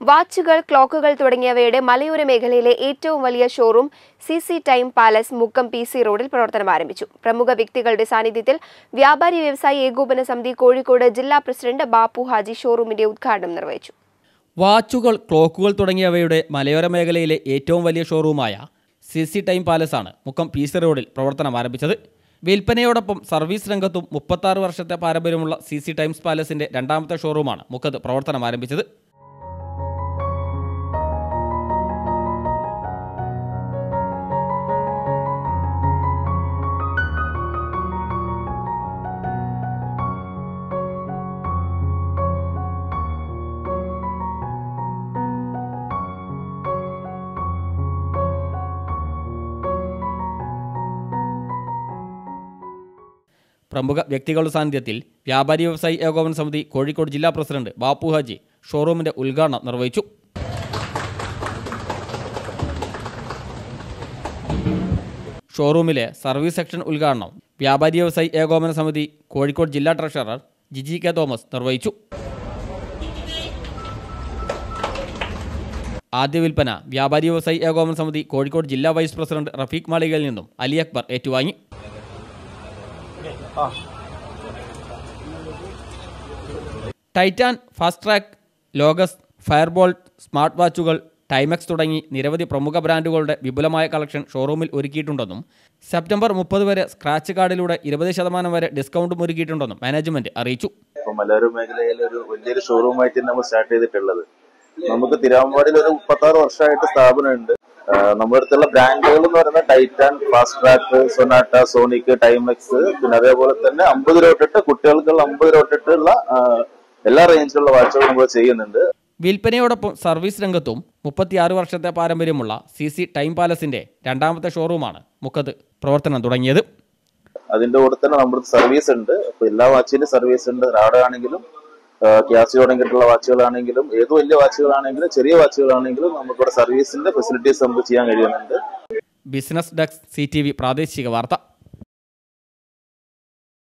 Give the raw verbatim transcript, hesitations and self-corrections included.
വാച്ചുകൾ, ക്ലോക്കുകൾ തുടങ്ങിയവയുടെ മലയോര മേഖലയിലെ ഏറ്റവും വലിയ showroom C C time palace Mukkam P C റോഡിൽ പ്രവർത്തനം ആരംഭിച്ചു. പ്രമുഖ വ്യക്തികളുടെ സാന്നിധ്യത്തിൽ വ്യാപാരി വ്യവസായി ഏകോപന സമിതി കോഴിക്കോട് ജില്ലാ പ്രസിഡന്റ് ബാപ്പു ഹാജി ഷോറൂമിന്റെ ഉദ്ഘാടനം നിർവഹിച്ചു. വാച്ചുകൾ, ക്ലോക്കുകൾ തുടങ്ങിയവയുടെ മലയോര മേഖലയിലെ ഏറ്റവും വലിയ ഷോറൂമായ സി സി ടൈം പാലസാണ് മുക്കം പി സി റോഡിൽ പ്രവർത്തനം ആരംഭിച്ചത്. വിൽപ്പനയോടൊപ്പം സർവീസ് രംഗത്തും മുപ്പത്താറ് വർഷത്തെ പാരമ്പര്യമുള്ള സി സി ടൈംസ് പാലസിന്റെ രണ്ടാമത്തെ ഷോറൂമാണ് മുക്കത്ത് പ്രവർത്തനം ആരംഭിച്ചത്. പ്രമുഖ വ്യക്തികളുടെ സാന്നിധ്യത്തിൽ വ്യാപാരി വ്യവസായി ഏകോപന സമിതി കോഴിക്കോട് ജില്ലാ പ്രസിഡന്റ് ബാപ്പു ഹാജി ഷോറൂമിന്റെ ഉദ്ഘാടനം നിർവഹിച്ചു. ഷോറൂമിലെ സർവീസ് സെക്ഷൻ ഉദ്ഘാടനം വ്യാപാരി വ്യവസായി ഏകോപന സമിതി കോഴിക്കോട് ജില്ലാ ട്രഷറർ ജിജി കെ തോമസ് നിർവഹിച്ചു. ആദ്യ വിൽപ്പന വ്യാപാരി വ്യവസായി ഏകോപന സമിതി കോഴിക്കോട് ജില്ലാ വൈസ് പ്രസിഡന്റ് റഫീഖ് മാളികയിൽ നിന്നും അലി അക്ബർ ഏറ്റുവാങ്ങി. ടൈറ്റാൻ, ഫാസ്റ്റ് ട്രാക്ക്, ലോഗസ്, ഫയർബോൾട്ട്, സ്മാർട്ട് വാച്ചുകൾ, ടൈമെക്സ് തുടങ്ങി നിരവധി പ്രമുഖ ബ്രാൻഡുകളുടെ വിപുലമായ കളക്ഷൻ ഷോറൂമിൽ ഒരുക്കിയിട്ടുണ്ടെന്നും സെപ്റ്റംബർ മുപ്പത് വരെ സ്ക്രാച്ച് കാർഡിലൂടെ ഇരുപത് ശതമാനം വരെ ഡിസ്കൗണ്ടും ഒരുക്കിയിട്ടുണ്ടെന്നും മാനേജ്മെന്റ് അറിയിച്ചു. മലയോര മേഖലയിൽ ഒരു വലിയൊരു ഷോറൂമായിട്ട് നമ്മൾ സ്റ്റാർട്ട് ചെയ്തിട്ടുള്ളത്. നമുക്ക് തിരുവമ്പാടിയിൽ ഒരു മുപ്പത്താറ് വർഷമായിട്ട് സ്ഥാപനമുണ്ട്. നമ്മുടെ അടുത്തുള്ള ബ്രാൻഡുകൾ എന്ന് പറയുന്നത് Titan, Fastrack, Sonata, Sonic, Timex, പിന്നെ അതേപോലെ തന്നെ അമ്പത് രൂപ തൊട്ടിട്ട് കുട്ടികൾക്കുള്ള അമ്പത് രൂപ തൊട്ടിട്ടുള്ള എല്ലാ റേഞ്ചിലുള്ള വാച്ചുകളും നമ്മൾ ചെയ്യുന്നുണ്ട്. വിൽപ്പനയോടൊപ്പം സർവീസ് രംഗത്തും മുപ്പത്തിയാറ് വർഷത്തെ പാരമ്പര്യമുള്ള സി സി ടൈം പാലസിന്റെ രണ്ടാമത്തെ ഷോറൂമാണ് മുക്കത്ത് പ്രവർത്തനം തുടങ്ങിയത്. അതിന്റെ കൂടെ തന്നെ നമ്മുടെ സർവീസ് ഉണ്ട്. അപ്പൊ എല്ലാ വാച്ചിലും സർവീസ് ഉണ്ട്. റാഡ ആണെങ്കിലും ക്യാസിയോ തുടങ്ങിയിട്ടുള്ള വാച്ചുകളാണെങ്കിലും ഏത് വലിയ വാച്ചുകളാണെങ്കിലും ചെറിയ വാച്ചുകളാണെങ്കിലും നമുക്കിവിടെ സർവീസിന്റെ ഫെസിലിറ്റീസ് നമുക്ക് ചെയ്യാൻ കഴിയുന്നുണ്ട്. Business desk, C T V പ്രാദേശിക വാർത്ത.